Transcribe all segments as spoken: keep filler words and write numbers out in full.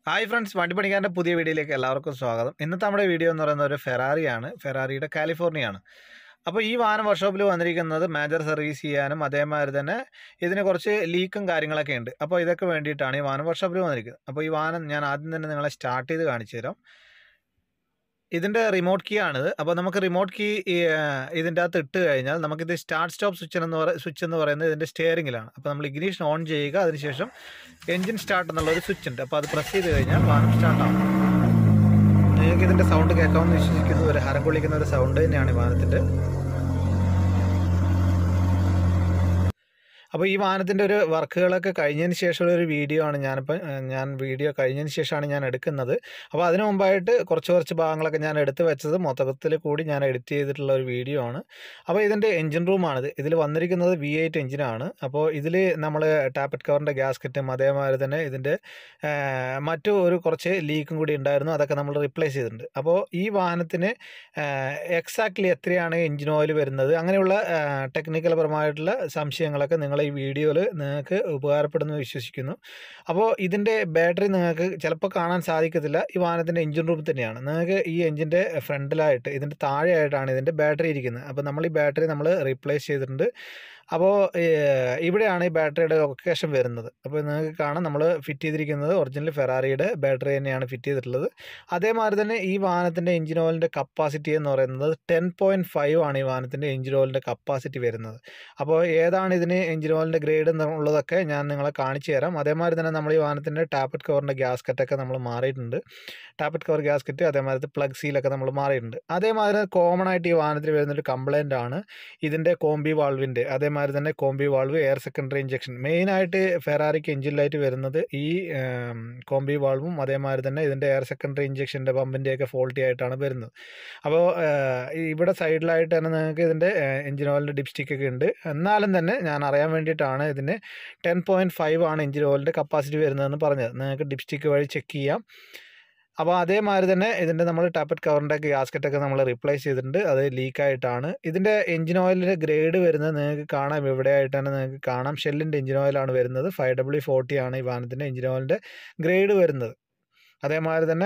Hi friends, വണ്ടിപ്പണിക്കാരൻ്റെ പുതിയ വീഡിയോയിലേക്ക് എല്ലാവർക്കും സ്വാഗതം. ഇന്നത്തെ നമ്മുടെ വീഡിയോ എന്ന് പറയുന്നത് ഒരു ഫെറാറിയാണ്. ഫെറാറിയുടെ കാലിഫോർണിയയാണ്. അപ്പോൾ ഈ വാഹനം വർക്ക്ഷോപ്പിൽ വന്നിരിക്കുന്നത് മേജർ സർവീസ് ചെയ്യാനും അതേമാതിരി തന്നെ ഇതിന് കുറച്ച് ലീക്കും കാര്യങ്ങളൊക്കെ ഉണ്ട്. അപ്പോൾ ഇതൊക്കെ വേണ്ടിയിട്ടാണ് ഈ വാഹനം വർക്ക്ഷോപ്പിൽ വന്നിരിക്കുന്നത്. അപ്പോൾ ഈ വാഹനം ഞാൻ ആദ്യം തന്നെ നിങ്ങളെ സ്റ്റാർട്ട് ചെയ്ത് കാണിച്ചു തരാം. ഇതിൻ്റെ റിമോട്ട് കീ ആണിത്. അപ്പോൾ നമുക്ക് റിമോട്ട് കീ ഇതിൻ്റെ അകത്ത് ഇട്ട് കഴിഞ്ഞാൽ നമുക്കിത് സ്റ്റാർട്ട് സ്റ്റോപ്പ് സ്വിച്ച് എന്ന് പറ സ്വിച്ച് എന്ന് പറയുന്നത് ഇതിൻ്റെ സ്റ്റിയറിങ്ങിലാണ്. അപ്പോൾ നമ്മൾ ഇഗ്നിഷൻ ഓൺ ചെയ്യുക, അതിനുശേഷം എൻജിൻ സ്റ്റാർട്ട് എന്നുള്ളൊരു സ്വിച്ച് ഉണ്ട്. അപ്പോൾ അത് പ്രസ് ചെയ്ത് കഴിഞ്ഞാൽ വാഹനം സ്റ്റാർട്ടാവും. നിങ്ങൾക്ക് ഇതിൻ്റെ സൗണ്ട് കേൾക്കാമെന്ന് വിശ്വസിക്കുന്നു. ഒരു ഹരം കൊള്ളിക്കുന്ന ഒരു സൗണ്ട് തന്നെയാണ് ഈ വാഹനത്തിൻ്റെ. അപ്പോൾ ഈ വാഹനത്തിൻ്റെ ഒരു വർക്കുകളൊക്കെ കഴിഞ്ഞതിന് ശേഷമുള്ള ഒരു വീഡിയോ ആണ് ഞാനിപ്പോൾ ഞാൻ വീഡിയോ കഴിഞ്ഞതിന് ശേഷമാണ് ഞാൻ എടുക്കുന്നത്. അപ്പോൾ അതിന് മുമ്പായിട്ട് കുറച്ച് കുറച്ച് ഭാഗങ്ങളൊക്കെ ഞാൻ എടുത്ത് വെച്ചത് മൊത്തത്തിൽ കൂടി ഞാൻ എഡിറ്റ് ചെയ്തിട്ടുള്ള ഒരു വീഡിയോ ആണ്. അപ്പോൾ ഇതിൻ്റെ എഞ്ചിൻ റൂമാണിത്. ഇതിൽ വന്നിരിക്കുന്നത് വി എയ്റ്റ് എഞ്ചിനാണ്. അപ്പോൾ ഇതിൽ നമ്മൾ ടാപ്പറ്റ് കവറിൻ്റെ ഗ്യാസ്കറ്റും അതേമാതിരി തന്നെ ഇതിൻ്റെ മറ്റു ഒരു കുറച്ച് ലീക്കും കൂടി ഉണ്ടായിരുന്നു. അതൊക്കെ നമ്മൾ റീപ്ലേസ് ചെയ്തിട്ടുണ്ട്. അപ്പോൾ ഈ വാഹനത്തിന് എക്സാക്ട്ലി എത്രയാണ് എഞ്ചിൻ ഓയിൽ വരുന്നത്, അങ്ങനെയുള്ള ടെക്നിക്കൽ പരമായിട്ടുള്ള സംശയങ്ങളൊക്കെ നിങ്ങൾ ഈ വീഡിയോയിൽ നിങ്ങൾക്ക് ഉപകാരപ്പെടുന്നു വിശ്വസിക്കുന്നു. അപ്പോൾ ഇതിൻ്റെ ബാറ്ററി നിങ്ങൾക്ക് ചിലപ്പോൾ കാണാൻ സാധിക്കത്തില്ല. ഈ വാഹനത്തിൻ്റെ എഞ്ചിൻ റൂമിൽ തന്നെയാണ്. നിങ്ങൾക്ക് ഈ എഞ്ചിൻ്റെ ഫ്രണ്ടിലായിട്ട് ഇതിൻ്റെ താഴെയായിട്ടാണ് ഇതിൻ്റെ ബാറ്ററി ഇരിക്കുന്നത്. അപ്പോൾ നമ്മൾ ഈ ബാറ്ററി നമ്മൾ റീപ്ലേസ് ചെയ്തിട്ടുണ്ട്. അപ്പോൾ ഇവിടെയാണ് ഈ ബാറ്ററിയുടെ ലൊക്കേഷൻ വരുന്നത്. അപ്പോൾ നിങ്ങൾക്ക് കാണാം, നമ്മൾ ഫിറ്റ് ചെയ്തിരിക്കുന്നത് ഒറിജിനൽ ഫെറാറിയുടെ ബാറ്ററി തന്നെയാണ് ഫിറ്റ് ചെയ്തിട്ടുള്ളത്. അതേമാതിരി തന്നെ ഈ വാഹനത്തിൻ്റെ എഞ്ചിൻ ഓയിലിൻ്റെ കപ്പാസിറ്റി എന്ന് പറയുന്നത് ടെൻ പോയിൻറ്റ് ഫൈവ് ആണ് ഈ വാഹനത്തിൻ്റെ എഞ്ചിൻ ഓയിലിൻ്റെ കപ്പാസിറ്റി വരുന്നത്. അപ്പോൾ ഏതാണ് ഇതിന് എഞ്ചിൻ ഓയിലിൻ്റെ ഗ്രേഡ് എന്നുള്ളതൊക്കെ ഞാൻ നിങ്ങളെ കാണിച്ചു തരാം. അതേമാതിരി തന്നെ നമ്മൾ ഈ വാഹനത്തിൻ്റെ ടാപ്പറ്റ് കവറിൻ്റെ ഗ്യാസ്കറ്റൊക്കെ നമ്മൾ മാറിയിട്ടുണ്ട്. ടാപ്പറ്റ് കവർ ഗ്യാസ്കറ്റ് അതേമാതിരി പ്ലഗ് സീലൊക്കെ നമ്മൾ മാറിയിട്ടുണ്ട്. അതേമാതിരി കോമൺ ആയിട്ട് ഈ വാഹനത്തിൽ വരുന്നൊരു കംപ്ലൈൻ്റ് ആണ് ഇതിൻ്റെ കോംബി വാൾവിൻ്റെ, അതേമാതിരി തന്നെ combi valve, air secondary injection. മെയിനായിട്ട് ഫെറാറിക്ക് എഞ്ചിനിലായിട്ട് വരുന്നത് ഈ കോംബി വാൾവും അതേമാതിരി തന്നെ ഇതിൻ്റെ എയർ സെക്കൻഡറി ഇഞ്ചക്ഷൻ്റെ പമ്പിൻ്റെയൊക്കെ ഫോൾട്ടി ആയിട്ടാണ് വരുന്നത്. അപ്പോൾ ഇവിടെ സൈഡിലായിട്ട് തന്നെ നിങ്ങൾക്ക് ഇതിൻ്റെ എഞ്ചിൻ ഓയിലിൻ്റെ ഡിപ്സ്റ്റിക്കൊക്കെ ഉണ്ട്. എന്നാലും തന്നെ ഞാൻ അറിയാൻ വേണ്ടിയിട്ടാണ് ഇതിന് ടെൻ പോയിൻറ്റ് ഫൈവ് ആണ് എഞ്ചിൻ ഓയിലിൻ്റെ കപ്പാസിറ്റി വരുന്നതെന്ന് പറഞ്ഞത്. നിങ്ങൾക്ക് ഡിപ്സ്റ്റിക്ക് വഴി ചെക്ക് ചെയ്യാം. അപ്പോൾ അതേമാതിരി തന്നെ ഇതിൻ്റെ നമ്മൾ ടാപ്പറ്റ് കവറിൻ്റെ ഗ്യാസ്കറ്റൊക്കെ നമ്മൾ റീപ്ലേസ് ചെയ്തിട്ടുണ്ട്. അത് ലീക്കായിട്ടാണ്. ഇതിൻ്റെ എഞ്ചിൻ ഓയിലിൻ്റെ ഗ്രേഡ് വരുന്നത് നിങ്ങൾക്ക് കാണാം. എവിടെയായിട്ടാണ് നിങ്ങൾക്ക് കാണാം, ഷെല്ലിൻ്റെ എഞ്ചിൻ ഓയിലാണ് വരുന്നത്. ഫൈവ് ഡബ്ല്യു ഫോർട്ടി ആണ് ഈ വാഹനത്തിൻ്റെ എഞ്ചിൻ ഓയിലിൻ്റെ ഗ്രേഡ് വരുന്നത്. അതേമാതിരി തന്നെ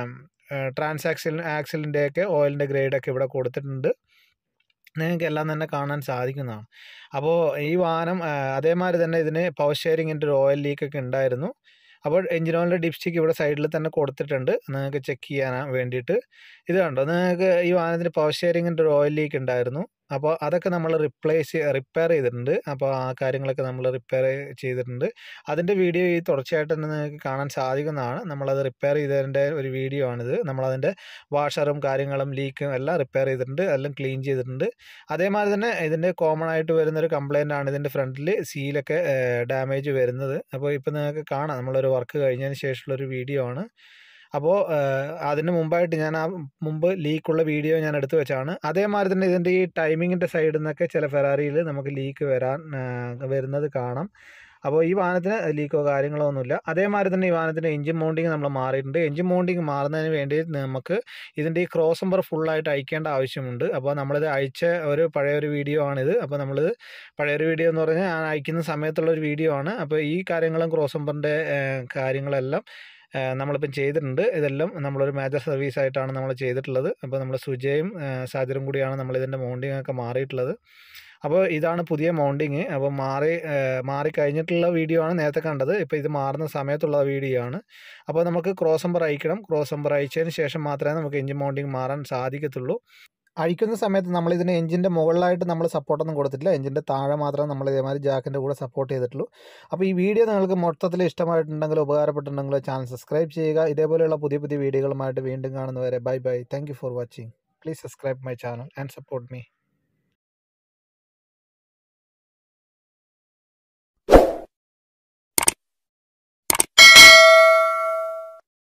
ട്രാൻസ് ആക്സിൽ ആക്സിലിൻ്റെയൊക്കെ ഓയിലിൻ്റെ ഗ്രേഡൊക്കെ ഇവിടെ കൊടുത്തിട്ടുണ്ട്. നിങ്ങൾക്ക് എല്ലാം തന്നെ കാണാൻ സാധിക്കുന്നതാണ്. അപ്പോൾ ഈ വാഹനം അതേമാതിരി തന്നെ ഇതിന് പവർ ഷെയറിങ്ങിൻ്റെ ഒരു ഓയിൽ ലീക്കൊക്കെ ഉണ്ടായിരുന്നു. അപ്പോൾ എഞ്ചിൻ ഓയിലിൻ്റെ ഡിപ്സ്റ്റിക്ക് ഇവിടെ സൈഡിൽ തന്നെ കൊടുത്തിട്ടുണ്ട് നിങ്ങൾക്ക് ചെക്ക് ചെയ്യാൻ വേണ്ടിയിട്ട്. ഇത് കണ്ടോ, നിങ്ങൾക്ക് ഈ വാഹനത്തിന് പവർ ഷെയറിങ്ങിൻ്റെ ഒരു ഓയിൽ ലീക്ക് ഉണ്ടായിരുന്നു. അപ്പോൾ അതൊക്കെ നമ്മൾ റിപ്ലേസ് റിപ്പയർ ചെയ്തിട്ടുണ്ട്. അപ്പോൾ ആ കാര്യങ്ങളൊക്കെ നമ്മൾ റിപ്പയർ ചെയ്തിട്ടുണ്ട്. അതിൻ്റെ വീഡിയോ ഈ തുടർച്ചയായിട്ട് തന്നെ നിങ്ങൾക്ക് കാണാൻ സാധിക്കുന്നതാണ്. നമ്മളത് റിപ്പയർ ചെയ്തതിൻ്റെ ഒരു വീഡിയോ ആണിത്. നമ്മളതിൻ്റെ വാഷറും കാര്യങ്ങളും ലീക്കും എല്ലാം റിപ്പയർ ചെയ്തിട്ടുണ്ട്, എല്ലാം ക്ലീൻ ചെയ്തിട്ടുണ്ട്. അതേമാതിരി തന്നെ ഇതിൻ്റെ കോമൺ ആയിട്ട് വരുന്നൊരു കംപ്ലയിൻ്റ് ആണ് ഇതിൻ്റെ ഫ്രണ്ടിൽ സീലൊക്കെ ഡാമേജ് വരുന്നത്. അപ്പോൾ ഇപ്പോൾ നിങ്ങൾക്ക് കാണാം, നമ്മളൊരു വർക്ക് കഴിഞ്ഞതിന് ശേഷമുള്ളൊരു വീഡിയോ ആണ്. അപ്പോൾ അതിന് മുമ്പായിട്ട് ഞാൻ ആ മുമ്പ് ലീക്കുള്ള വീഡിയോ ഞാൻ എടുത്തു വെച്ചാണ്. അതേമാതിരി തന്നെ ഇതിൻ്റെ ഈ ടൈമിങ്ങിൻ്റെ സൈഡിൽ നിന്നൊക്കെ ചില ഫെറാറിയിൽ നമുക്ക് ലീക്ക് വരാൻ വരുന്നത് കാണാം. അപ്പോൾ ഈ വാഹനത്തിന് ലീക്കോ കാര്യങ്ങളോ ഒന്നുമില്ല. അതേമാതിരി തന്നെ ഈ വാഹനത്തിൻ്റെ എഞ്ചിൻ മൗണ്ടിങ് നമ്മൾ മാറിയിട്ടുണ്ട്. എഞ്ചിൻ മൗണ്ടിങ് മാറുന്നതിന് വേണ്ടി നമുക്ക് ഇതിൻ്റെ ഈ ക്രോസ് നമ്പർ ഫുള്ളായിട്ട് അയക്കേണ്ട ആവശ്യമുണ്ട്. അപ്പോൾ നമ്മളിത് അയച്ച ഒരു പഴയൊരു വീഡിയോ ആണിത്. അപ്പോൾ നമ്മളിത് പഴയൊരു വീഡിയോ എന്ന് പറഞ്ഞാൽ ഞാൻ അയക്കുന്ന സമയത്തുള്ളൊരു വീഡിയോ ആണ്. അപ്പോൾ ഈ കാര്യങ്ങളും ക്രോസ് നമ്പറിൻ്റെ കാര്യങ്ങളെല്ലാം നമ്മളിപ്പം ചെയ്തിട്ടുണ്ട്. ഇതെല്ലാം നമ്മളൊരു മേജർ സർവീസ് ആയിട്ടാണ് നമ്മൾ ചെയ്തിട്ടുള്ളത്. അപ്പോൾ നമ്മൾ സുജയും സാജറും കൂടിയാണ് നമ്മളിതിൻ്റെ മൗണ്ടിങ് ഒക്കെ മാറിയിട്ടുള്ളത്. അപ്പോൾ ഇതാണ് പുതിയ മൗണ്ടിങ്. അപ്പോൾ മാറി മാറിക്കഴിഞ്ഞിട്ടുള്ള വീഡിയോ ആണ് നേരത്തെ കണ്ടത്. ഇപ്പോൾ ഇത് മാറുന്ന സമയത്തുള്ള വീഡിയോ ആണ്. അപ്പോൾ നമുക്ക് ക്രോസ് നമ്പർ അയക്കണം. ക്രോസ് നമ്പർ അയച്ചതിന് ശേഷം മാത്രമേ നമുക്ക് എഞ്ചിൻ മൗണ്ടിങ് മാറാൻ സാധിക്കത്തുള്ളൂ. അഴിക്കുന്ന സമയത്ത് നമ്മളിതിന് എഞ്ചിൻ്റെ മുകളിലായിട്ട് നമ്മൾ സപ്പോർട്ടൊന്നും കൊടുത്തിട്ടില്ല. എഞ്ചിൻ്റെ താഴെ മാത്രമേ നമ്മൾ ഇതേമാതിരി ജാക്കിൻ്റെ കൂടെ സപ്പോർട്ട് ചെയ്തിട്ടുള്ളൂ. അപ്പോൾ ഈ വീഡിയോ നിങ്ങൾക്ക് മൊത്തത്തിൽ ഇഷ്ടമായിട്ടുണ്ടെങ്കിലോ ഉപകാരപ്പെട്ടിട്ടുണ്ടെങ്കിലോ ചാനൽ സബ്സ്ക്രൈബ് ചെയ്യുക. ഇതേപോലെയുള്ള പുതിയ പുതിയ വീഡിയോകളുമായിട്ട് വീണ്ടും കാണുന്നവരെ bye bye. Thank you for watching. Please subscribe my channel and support me.